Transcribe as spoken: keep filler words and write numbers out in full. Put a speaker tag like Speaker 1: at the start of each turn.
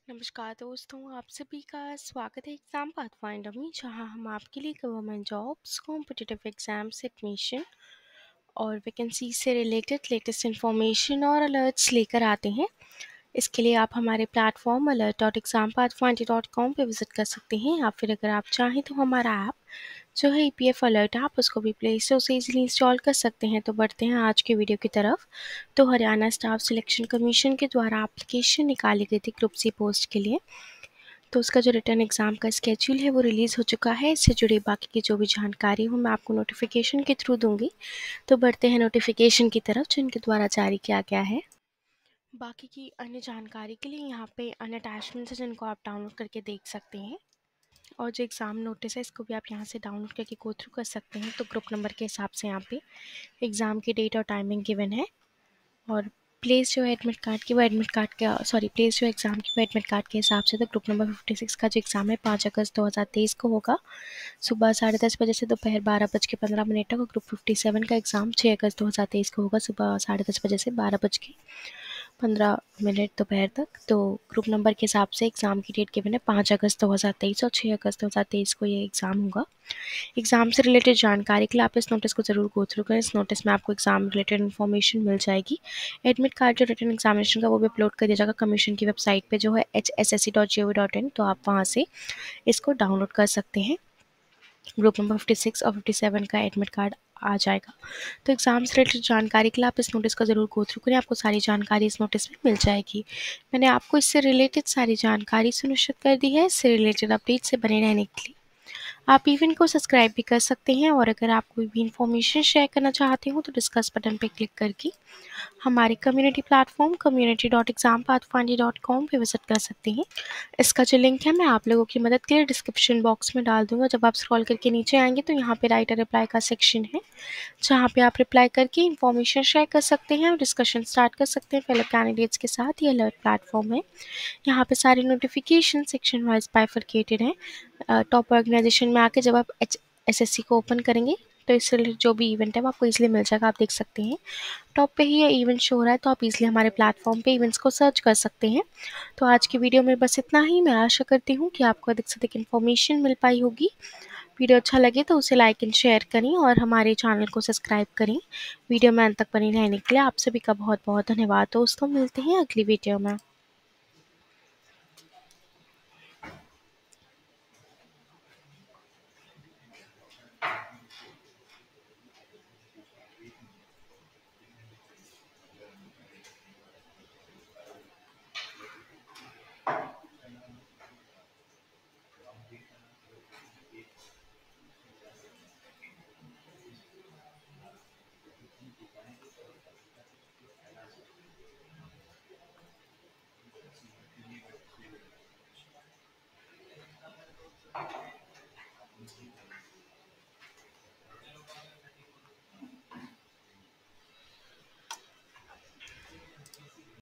Speaker 1: नमस्कार दोस्तों, आप सभी का स्वागत है एग्ज़ाम पाथफाइंडर में, जहां हम आपके लिए government jobs, competitive exams, admission और वैकेंसी से रिलेटेड लेटेस्ट इन्फॉर्मेशन और अलर्ट्स लेकर आते हैं। इसके लिए आप हमारे platform alert dot exam pathfinder dot com पर विजिट कर सकते हैं, या फिर अगर आप चाहें तो हमारा ऐप जो है ई पी एफ अलर्ट, आप उसको भी प्ले स्टोर से इजीली इंस्टॉल कर सकते हैं। तो बढ़ते हैं आज के वीडियो की तरफ। तो हरियाणा स्टाफ सिलेक्शन कमीशन के द्वारा एप्लीकेशन निकाली गई थी ग्रुप सी पोस्ट के लिए। तो उसका जो रिटर्न एग्ज़ाम का स्केड्यूल है वो रिलीज़ हो चुका है। इससे जुड़ी बाकी की जो भी जानकारी हो मैं आपको नोटिफिकेशन के थ्रू दूंगी। तो बढ़ते हैं नोटिफिकेशन की तरफ जो इनके द्वारा जारी किया गया है। बाकी की अन्य जानकारी के लिए यहाँ पे अन्य अटैचमेंट्स हैं जिनको आप डाउनलोड करके देख सकते हैं, और जो एग्ज़ाम नोटिस है इसको भी आप यहाँ से डाउनलोड करके गो थ्रू कर सकते हैं। तो ग्रुप नंबर के हिसाब से यहाँ पे एग्ज़ाम की डेट और टाइमिंग गिवन है, और प्लेस जो है एडमिट कार्ड की वो एडमिट कार्ड का सॉरी प्लेस जो एग्ज़ाम की वो एडमिट कार्ड के हिसाब से। तो ग्रुप नंबर फिफ्टी सिक्स का जो एग्ज़ाम है पाँच अगस्त दो हज़ार तेईस को होगा, सुबह साढ़े दस बजे से दोपहर बारह बज के पंद्रह मिनट तक। और ग्रुप फिफ्टी सेवन का एग्ज़ाम छः अगस्त दो हज़ार तेईस को होगा, सुबह साढ़े दस बजे से बारह बज के पंद्रह मिनट दोपहर तक। तो ग्रुप नंबर के हिसाब से एग्ज़ाम की डेट गिवन है पाँच अगस्त दो हज़ार तेईस और छः अगस्त दो हज़ार तेईस को ये एग्ज़ाम होगा। एग्ज़ाम से रिलेटेड जानकारी के लिए आप इस नोटिस को ज़रूर गो थ्रू करें। इस नोटिस में आपको एग्ज़ाम रिलेटेड इन्फॉर्मेशन मिल जाएगी। एडमिट कार्ड जो रिटर्न एग्जामिनेशन का वो भी अपलोड कर दिया जाएगा कमीशन की वेबसाइट पे जो है H S S C dot G O V dot in. तो आप वहाँ से इसको डाउनलोड कर सकते हैं। ग्रुप नंबर फिफ्टी सिक्स और फिफ्टी सेवन का एडमिट कार्ड आ जाएगा। तो एग्ज़ाम से रिलेटेड जानकारी के लिए आप इस नोटिस का ज़रूर गो थ्रू करें, आपको सारी जानकारी इस नोटिस में मिल जाएगी। मैंने आपको इससे रिलेटेड सारी जानकारी सुनिश्चित कर दी है। इससे रिलेटेड अपडेट से बने रहने के लिए आप इवेंट को सब्सक्राइब भी कर सकते हैं, और अगर आप कोई भी इंफॉर्मेशन शेयर करना चाहते हो तो डिस्कस बटन पर क्लिक करके हमारे community platform community dot exam pathfinder dot com पर विजिट कर सकते हैं। इसका जो लिंक है मैं आप लोगों की मदद के लिए डिस्क्रिप्शन बॉक्स में डाल दूंगा। जब आप स्क्रॉल करके नीचे आएंगे तो यहाँ पे राइट रिप्लाई का सेक्शन है, जहाँ पे आप रिप्लाई करके इन्फॉर्मेशन शेयर कर सकते हैं और डिस्कशन स्टार्ट कर सकते हैं फेलो कैंडिडेट्स के साथ। ये अलर्ट प्लेटफॉर्म है, यहाँ पे सारे नोटिफिकेशन सेक्शन वाइज बाइफरकेटेड हैं। टॉप ऑर्गेनाइजेशन में आके जब आप एच एस एस सी को ओपन करेंगे तो इससे रिलेटेड जो भी इवेंट है वो आपको इजीली मिल जाएगा। आप देख सकते हैं टॉप पे ही ये इवेंट शो हो रहा है, तो आप इजीली हमारे प्लेटफॉर्म पे इवेंट्स को सर्च कर सकते हैं। तो आज की वीडियो में बस इतना ही। मैं आशा करती हूँ कि आपको अधिक से अधिक इन्फॉर्मेशन मिल पाई होगी। वीडियो अच्छा लगे तो उसे लाइक एंड शेयर करें और हमारे चैनल को सब्सक्राइब करें। वीडियो में अंत तक बने रहने के लिए आप सभी का बहुत बहुत धन्यवाद दोस्तों। मिलते हैं अगली वीडियो में।